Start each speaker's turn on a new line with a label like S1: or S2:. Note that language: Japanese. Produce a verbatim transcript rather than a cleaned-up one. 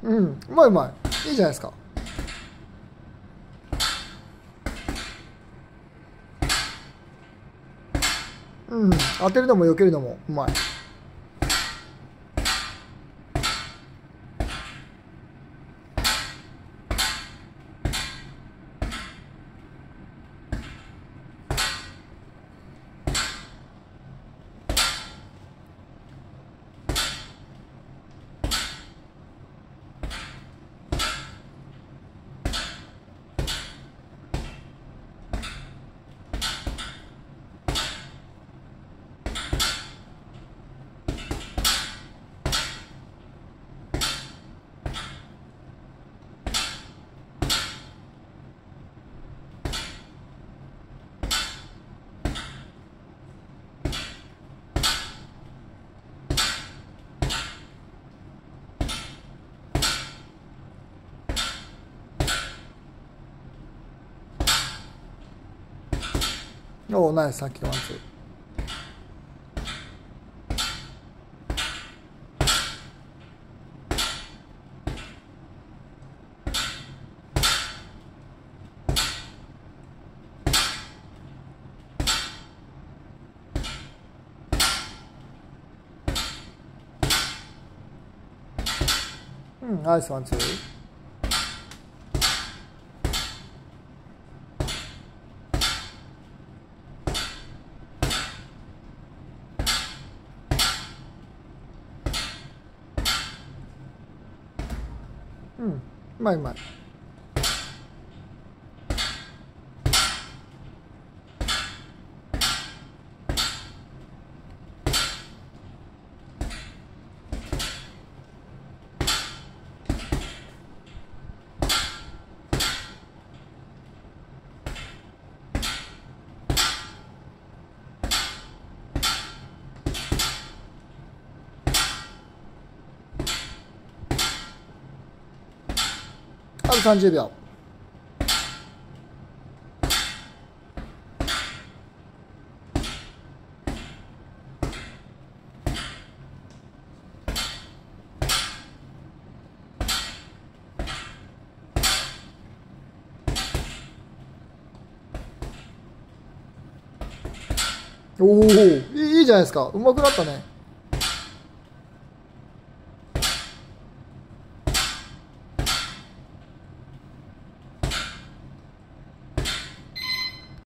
S1: うん、うまいうまい。いいじゃないですか。うん、当てるのも避けるのもうまい。おお、ナイス、さっきのワンツー。うん、ナイスワンツー。うん、うまいうまい。あとさんじゅうびょう。おお、いいじゃないですか。うまくなったね。